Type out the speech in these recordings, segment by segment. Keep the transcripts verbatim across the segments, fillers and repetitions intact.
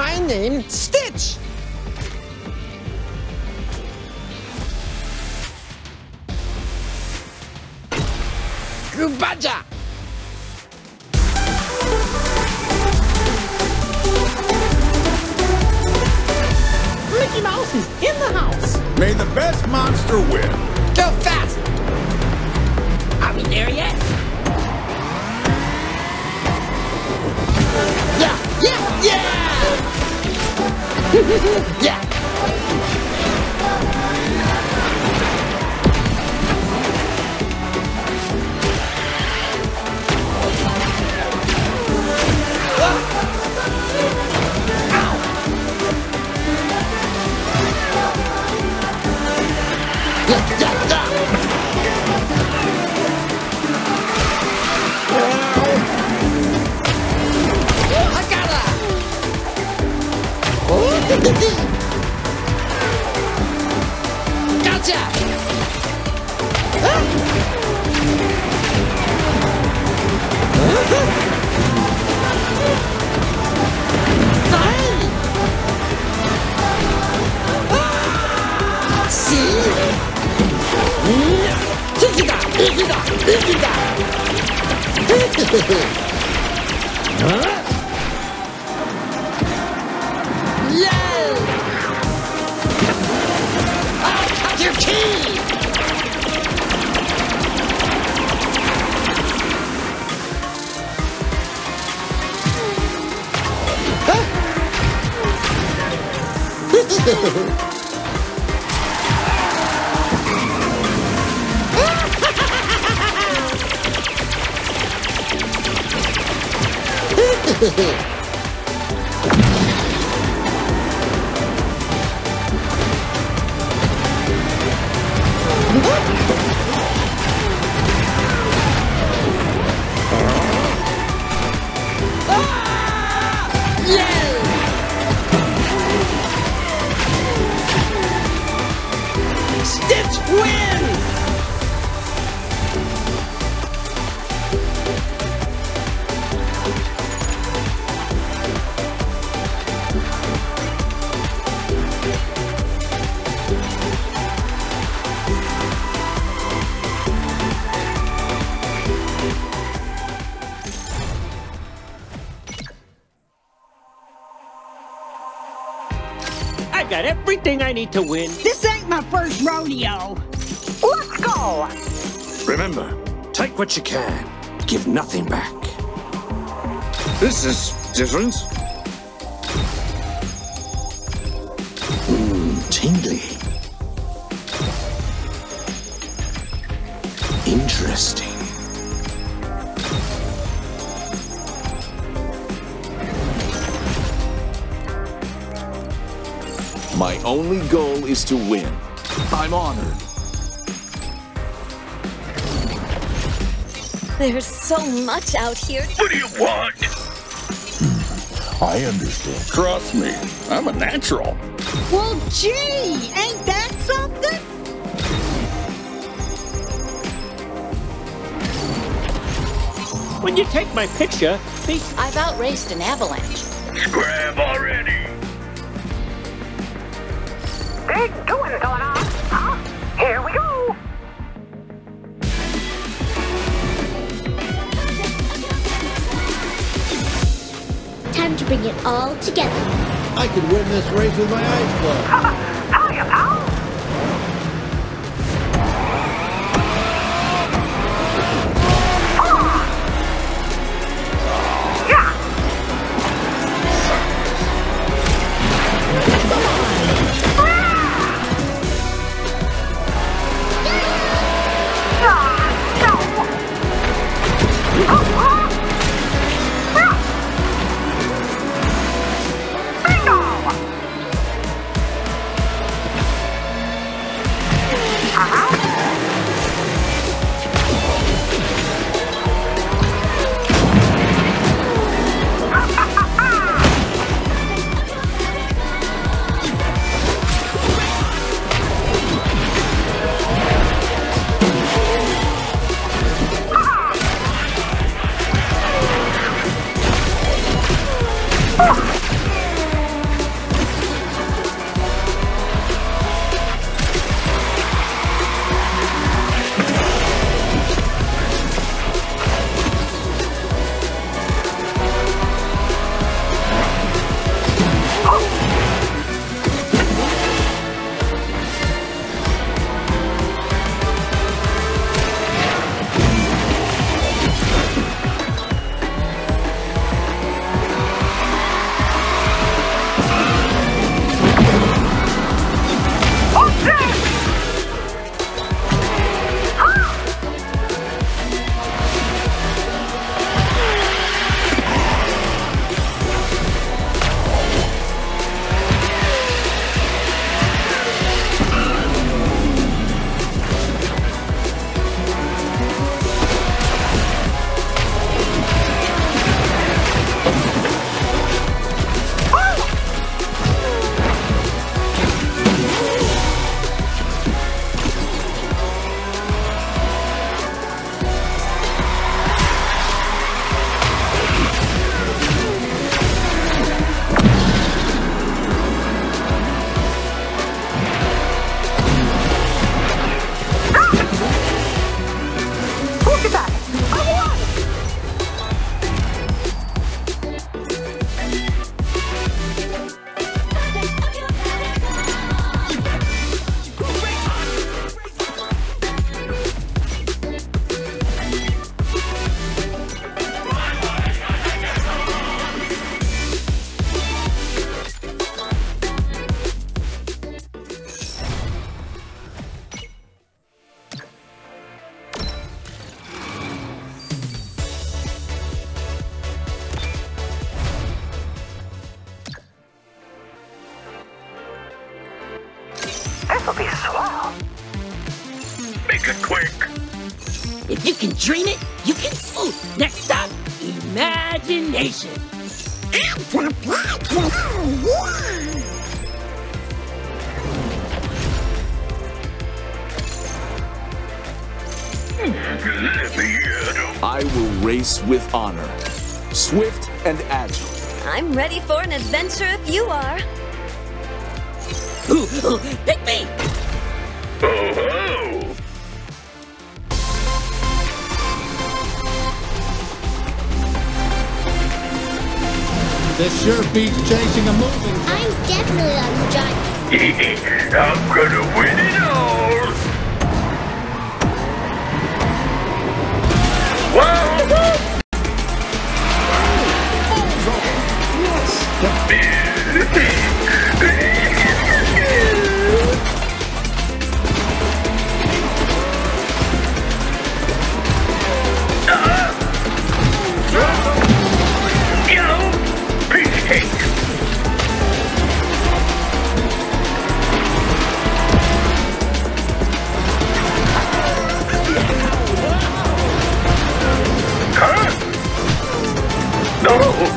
guy named Stitch. Kubaja! Mickey Mouse is in the house. May the best monster win. Go fast! Are we there yet? Yeah, yeah, yeah! Yeah! Gotcha! See? Tiki-da! Tiki-da! Tiki-da! Huh? Your key! Huh? Stitch wins! I got everything I need to win. This ain't my first rodeo. Let's go. Remember, take what you can. Give nothing back. This is different. Mmm, tingly. Interesting. My only goal is to win. I'm honored. There's so much out here. What do you want? I understand. Trust me, I'm a natural. Well, gee, ain't that something? When you take my picture, be... I've outraced an avalanche. Scram already! Big doings going on. Huh? Here we go. Time to bring it all together. I could win this race with my eyes closed. Hiya, pal. make it quick. If you can dream it, you can. Ooh, next stop, imagination. Let me at 'em. I will race with honor. Swift and agile. I'm ready for an adventure if you are. Ooh, ooh, pick me. Oh ho! This sure beats chasing a moving. I'm definitely on the giant. I'm gonna win it all! Whoa! Yo! Piece cake! Huh? No!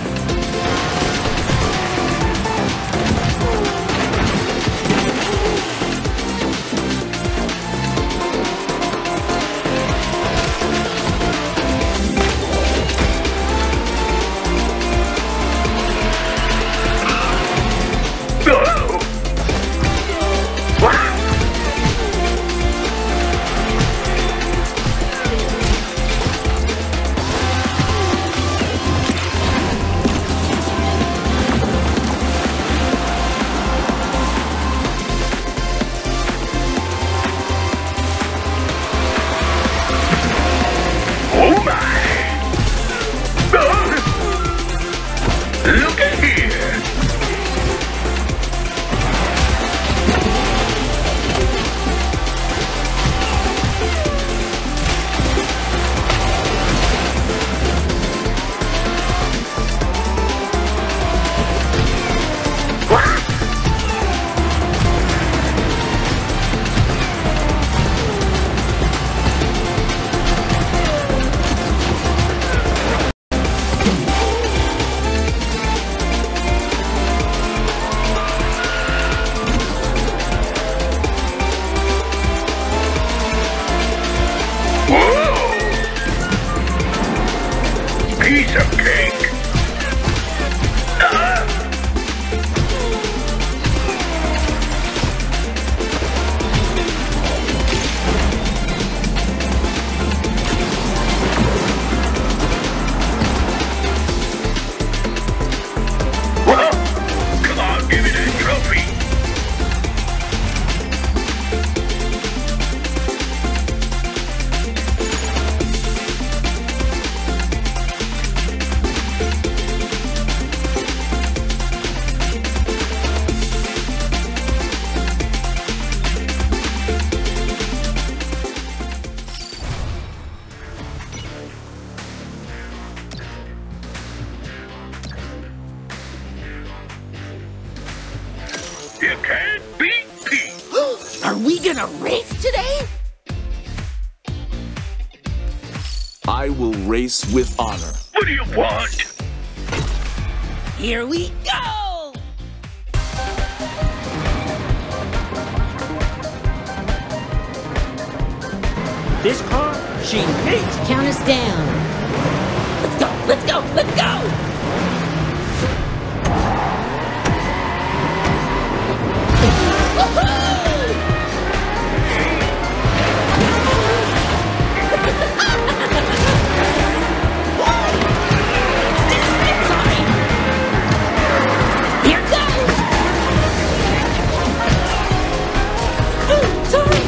Oh my! Look at here! Piece of cake! Ah! Well, come on, give me that trophy! You can't beat Pete! Are we gonna race today? I will race with honor. What do you want? Here we go! This car, she hates. Count us down. Let's go, let's go, let's go! Here goes! Ooh, sorry!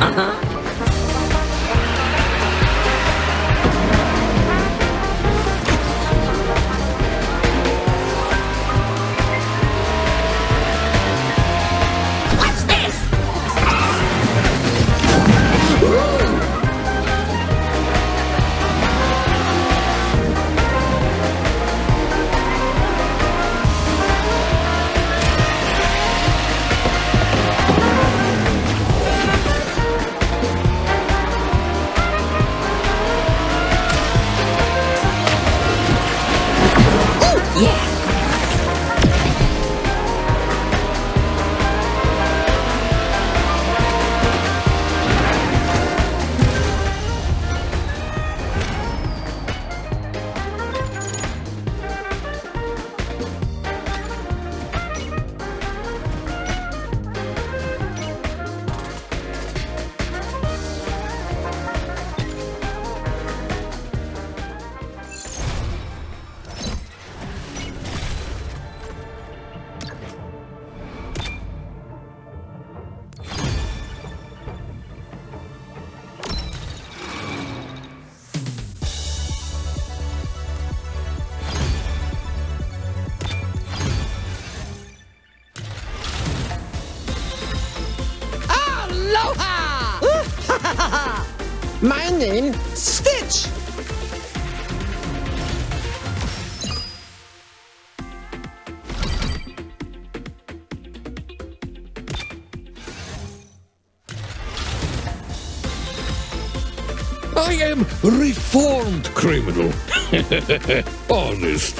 Uh-huh. Watch this! Yeah! My name, Stitch. I am reformed criminal. Honest.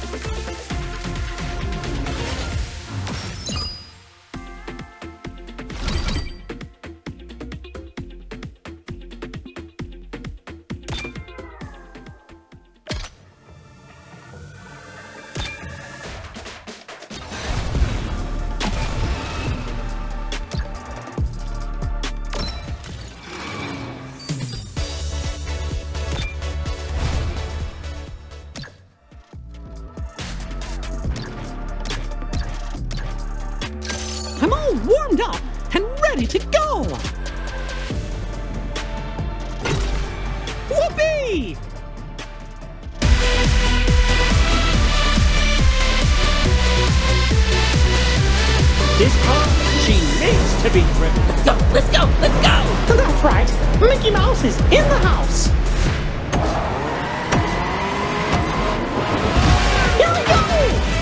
I'm all warmed up and ready to go! Whoopee! This car, she needs to be driven. Let's go, let's go, let's go! That's right, Mickey Mouse is in the house! Here we go!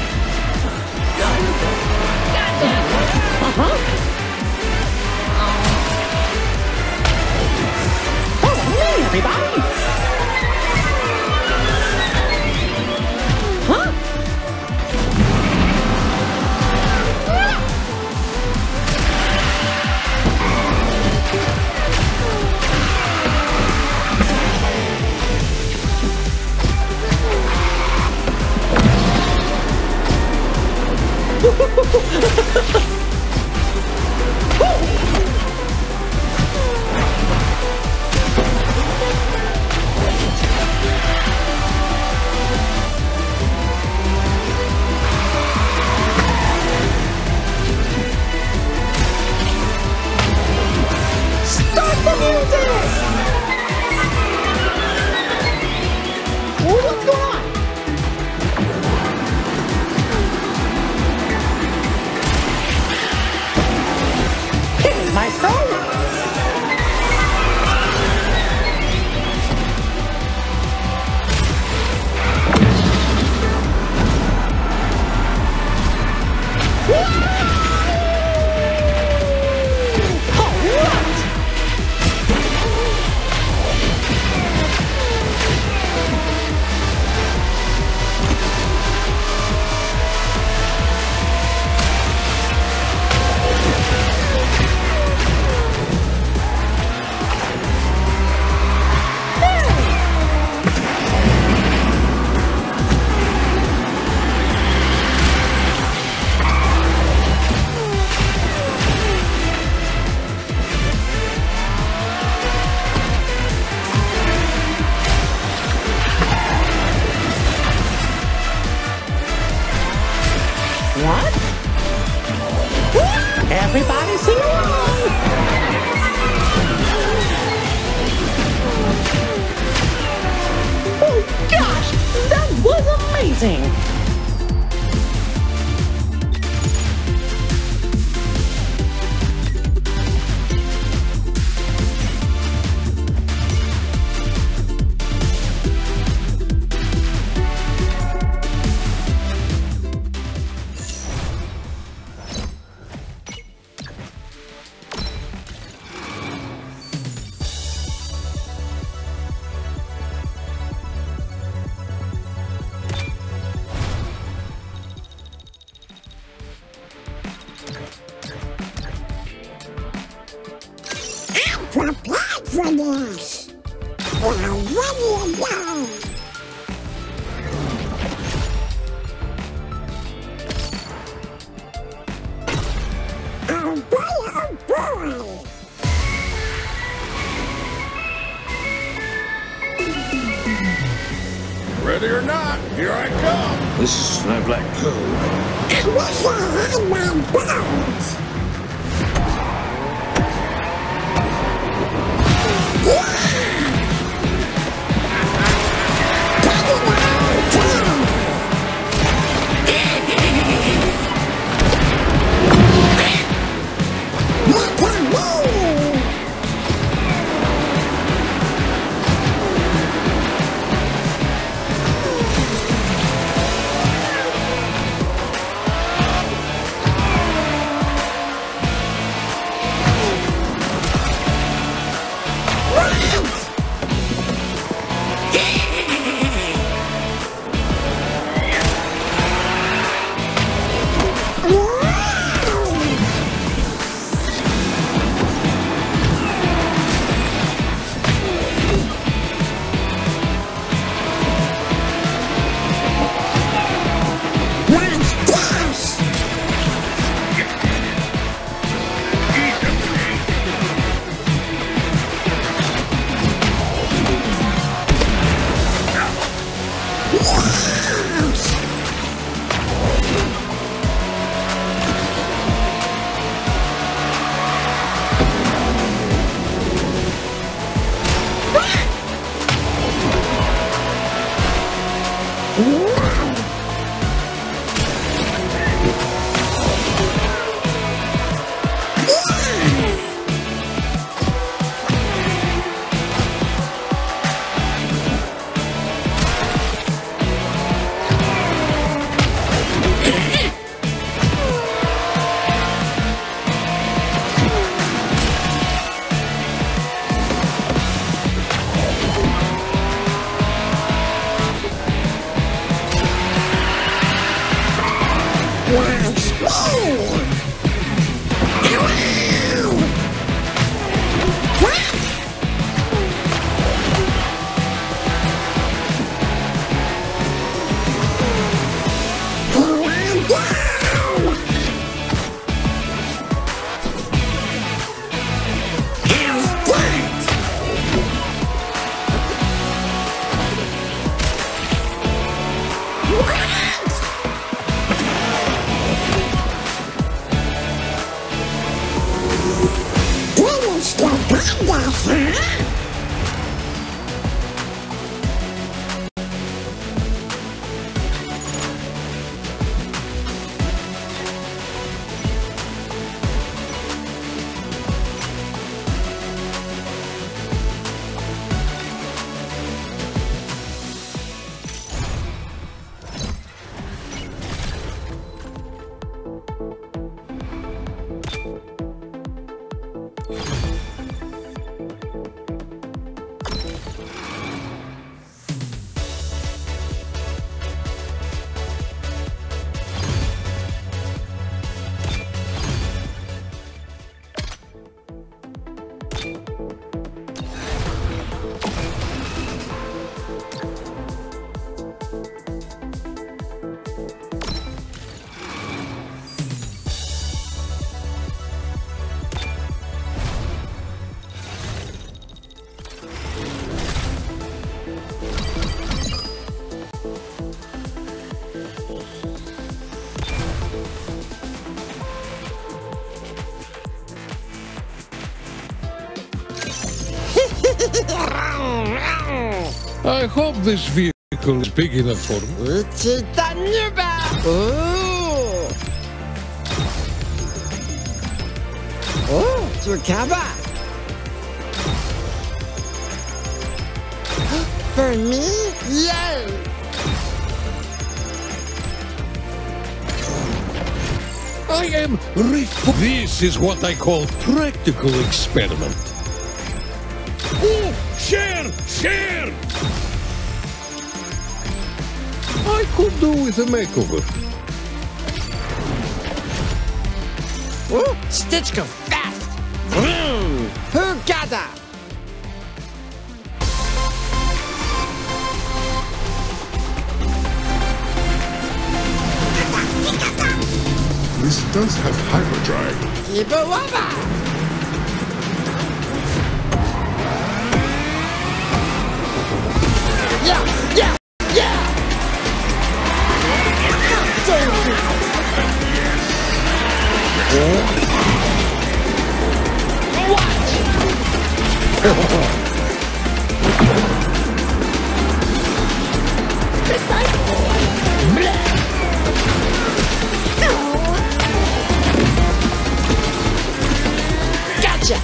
Gotcha! Uh-huh! Follow me, everybody! Huh? Start the music! Oh, what's going on? Hey, Maestro! All right! prepared for this. We're ready to go. Oh boy, oh boy. Ready or not, here I come. This is Snow Black Pearl. I wish I had my bones. I hope this vehicle is big enough for me. Oh, oh, Chupacabra. For me? Yay! I am refu- This is what I call practical experiment. Oh, share! Share! I could do with a makeover. Oh, Stitch go fast! Vroom! Who Scatter! This does have hyperdrive. Kibawaba! Yeah! Yeah! Yeah! Gotcha!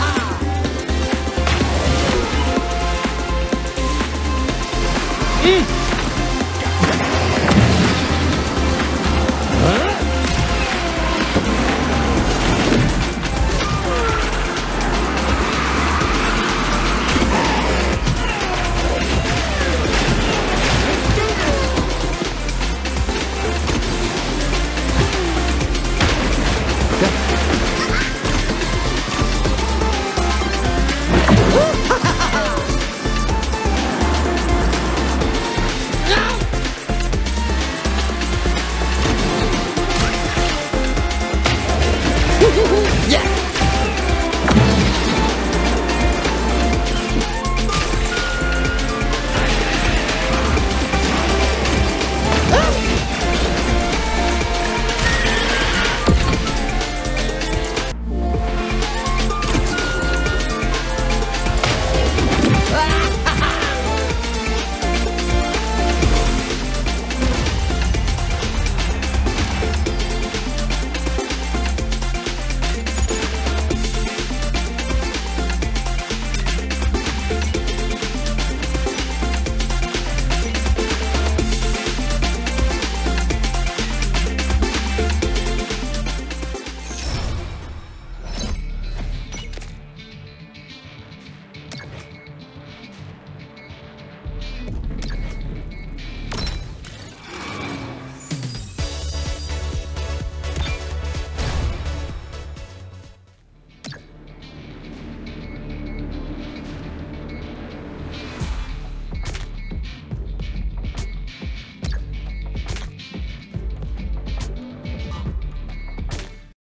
Mm.